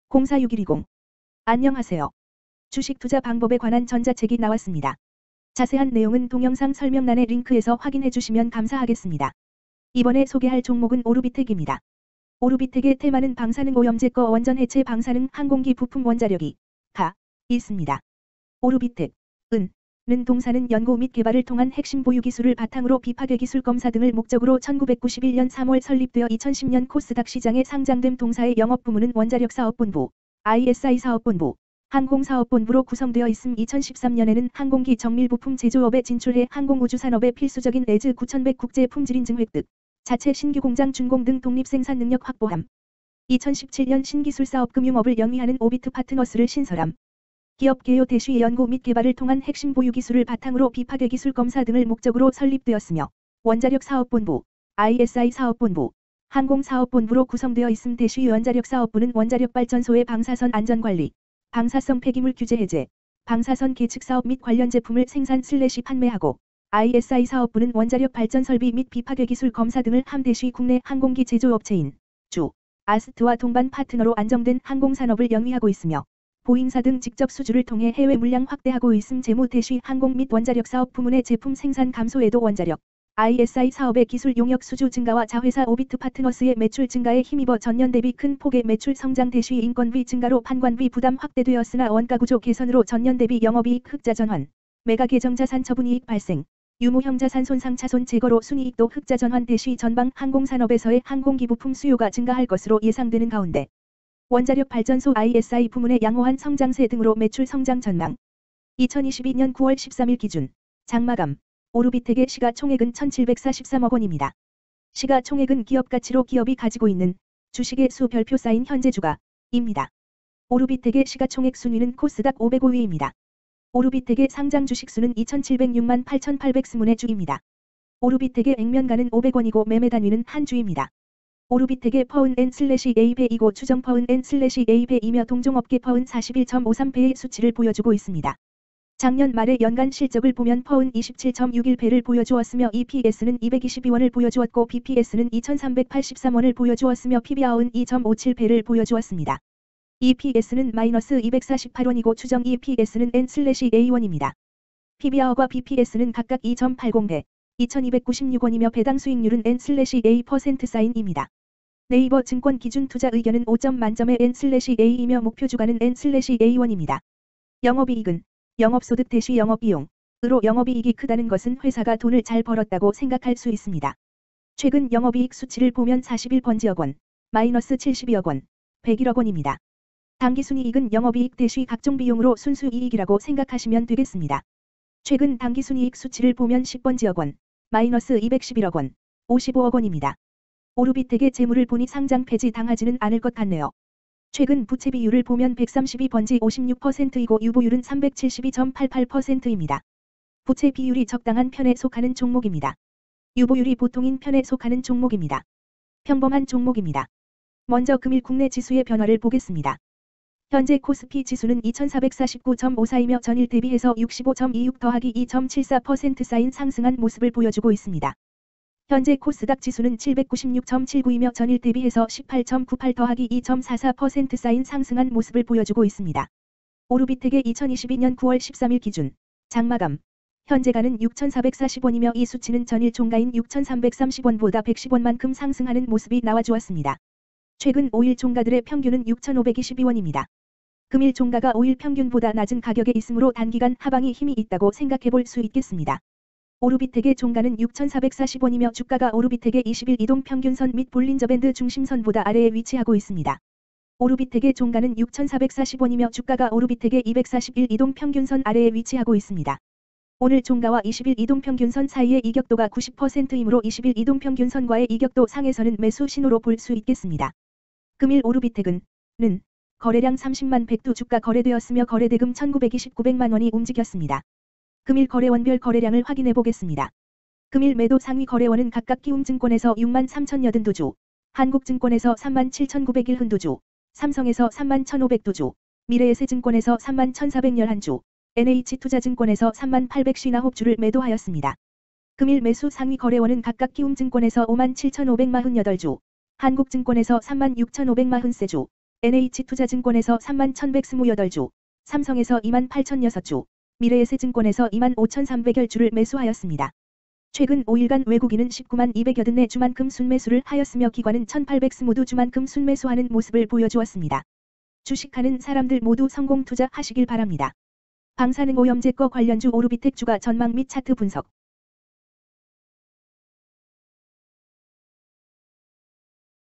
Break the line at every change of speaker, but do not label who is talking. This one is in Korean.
046120. 안녕하세요. 주식 투자 방법에 관한 전자책이 나왔습니다. 자세한 내용은 동영상 설명란의 링크에서 확인해 주시면 감사하겠습니다. 이번에 소개할 종목은 오르비텍입니다. 오르비텍의 테마는 방사능 오염제거 원전 해체 방사능 항공기 부품 원자력이 있습니다. 오르비텍 는 동사는 연구 및 개발을 통한 핵심 보유 기술을 바탕으로 비파괴 기술 검사 등을 목적으로 1991년 3월 설립되어 2010년 코스닥 시장에 상장된 동사의 영업부문은 원자력 사업본부, ISI 사업본부, 항공사업본부로 구성되어 있음. 2013년에는 항공기 정밀부품 제조업에 진출해 항공우주산업의 필수적인 레즈 9100 국제 품질인증 획득, 자체 신규 공장 준공 등 독립생산 능력 확보함. 2017년 신기술 사업 금융업을 영위하는 오비트 파트너스를 신설함. 기업 개요 대시 연구 및 개발을 통한 핵심 보유 기술을 바탕으로 비파괴 기술 검사 등을 목적으로 설립되었으며 원자력 사업본부, ISI 사업본부, 항공사업본부로 구성되어 있음. 대시 원자력 사업부는 원자력 발전소의 방사선 안전관리, 방사성 폐기물 규제 해제, 방사선 계측 사업 및 관련 제품을 생산/판매하고 ISI 사업부는 원자력 발전 설비 및 비파괴 기술 검사 등을 함. 대시 국내 항공기 제조업체인 아스트와 동반 파트너로 안정된 항공산업을 영위하고 있으며 보잉사 등 직접 수주를 통해 해외 물량 확대하고 있음. 재무 대시 항공 및 원자력 사업 부문의 제품 생산 감소에도 원자력 ISI 사업의 기술 용역 수주 증가와 자회사 오비트 파트너스의 매출 증가에 힘입어 전년 대비 큰 폭의 매출 성장 대시 인건비 증가로 판관비 부담 확대되었으나 원가구조 개선으로 전년 대비 영업이익 흑자 전환, 매각 계정자산 처분이익 발생, 유무형 자산 손상 차손 제거로 순이익도 흑자 전환 대시 전방 항공산업에서의 항공기 부품 수요가 증가할 것으로 예상되는 가운데 원자력 발전소 ISI 부문의 양호한 성장세 등으로 매출 성장 전망. 2022년 9월 13일 기준 장마감 오르비텍의 시가총액은 1743억 원입니다. 시가총액은 기업가치로 기업이 가지고 있는 주식의 수 별표 쌓인 현재 주가입니다. 오르비텍의 시가총액 순위는 코스닥 505위입니다. 오르비텍의 상장 주식수는 2706만 8820의 주입니다. 오르비텍의 액면가는 500원이고 매매 단위는 한 주입니다. 오르비텍의 퍼은 N/A배이고 추정 퍼은 N/A배이며 동종업계 퍼은 41.53배의 수치를 보여주고 있습니다. 작년 말의 연간 실적을 보면 퍼은 27.61배를 보여주었으며 EPS는 222원을 보여주었고 BPS는 2383원을 보여주었으며 PBR은 2.57배를 보여주었습니다. EPS는 마이너스 248원이고 추정 EPS는 N/A1입니다. PBR과 BPS는 각각 2.80배, 2296원이며 배당 수익률은 N/A%입니다. 네이버 증권 기준 투자 의견은 5점 만점의 N/A이며 목표 주가는 N/A1입니다. 영업이익은 영업소득 대시 영업비용으로 영업이익이 크다는 것은 회사가 돈을 잘 벌었다고 생각할 수 있습니다. 최근 영업이익 수치를 보면 41번지억 원, 마이너스 72억 원, 101억 원입니다. 당기순이익은 영업이익 대시 각종 비용으로 순수이익이라고 생각하시면 되겠습니다. 최근 당기순이익 수치를 보면 10번지억 원, 마이너스 211억 원, 55억 원입니다. 오르비텍의 재물을 보니 상장 폐지 당하지는 않을 것 같네요. 최근 부채 비율을 보면 132번지 56%이고 유보율은 372.88%입니다. 부채 비율이 적당한 편에 속하는 종목입니다. 유보율이 보통인 편에 속하는 종목입니다. 평범한 종목입니다. 먼저 금일 국내 지수의 변화를 보겠습니다. 현재 코스피 지수는 2449.54이며 전일 대비해서 65.26 더하기 2.74% 쌓인 상승한 모습을 보여주고 있습니다. 현재 코스닥 지수는 796.79이며 전일 대비해서 18.98 더하기 2.44% 쌓인 상승한 모습을 보여주고 있습니다. 오르비텍의 2022년 9월 13일 기준 장마감 현재가는 6,440원이며 이 수치는 전일 종가인 6,330원보다 110원만큼 상승하는 모습이 나와주었습니다. 최근 5일 종가들의 평균은 6,522원입니다. 금일 종가가 5일 평균보다 낮은 가격에 있으므로 단기간 하방이 힘이 있다고 생각해 볼 수 있겠습니다. 오르비텍의 종가는 6,440원이며 주가가 오르비텍의 20일 이동평균선 및 볼린저밴드 중심선보다 아래에 위치하고 있습니다. 오르비텍의 종가는 6,440원이며 주가가 오르비텍의 241 이동평균선 아래에 위치하고 있습니다. 오늘 종가와 20일 이동평균선 사이의 이격도가 90%이므로 20일 이동평균선과의 이격도 상에서는 매수 신호로 볼 수 있겠습니다. 금일 오르비텍은 거래량 30만 100두 주가 거래되었으며 거래대금 1,929백만 원이 움직였습니다. 금일 거래원별 거래량을 확인해 보겠습니다. 금일 매도 상위 거래원은 각각 키움증권에서 6만 3,082주, 한국증권에서 3만 7,901주, 삼성에서 3만 1,500주, 미래에셋증권에서 3만 1,411주, NH투자증권에서 3만 859주를 매도하였습니다. 금일 매수 상위 거래원은 각각 키움증권에서 5만 7,548주, 한국증권에서 3만 6,543주, NH투자증권에서 31,128주, 삼성에서 28,006주, 미래에셋증권에서 25,300여주를 매수하였습니다. 최근 5일간 외국인은 19만 200여든의 주만큼 순매수를 하였으며 기관은 1,820주만큼 순매수하는 모습을 보여주었습니다. 주식하는 사람들 모두 성공 투자하시길 바랍니다. 방사능 오염제 거 관련주 오르비텍 주가 전망 및 차트 분석.